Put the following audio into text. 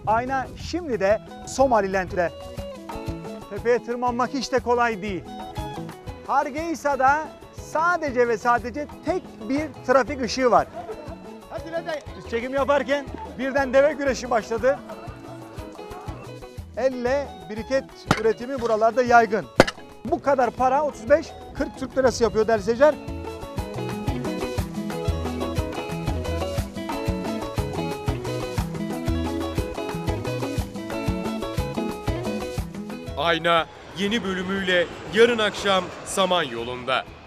Ayna şimdi de Somaliland'de. Tepeye tırmanmak hiç de kolay değil. Hargeisa'da sadece ve sadece tek bir trafik ışığı var. Biz çekim yaparken birden deve güreşi başladı. Elle biriket üretimi buralarda yaygın. Bu kadar para 35-40 Türk lirası yapıyor değerli seyirciler. Ayna yeni bölümüyle yarın akşam Samanyolu'nda.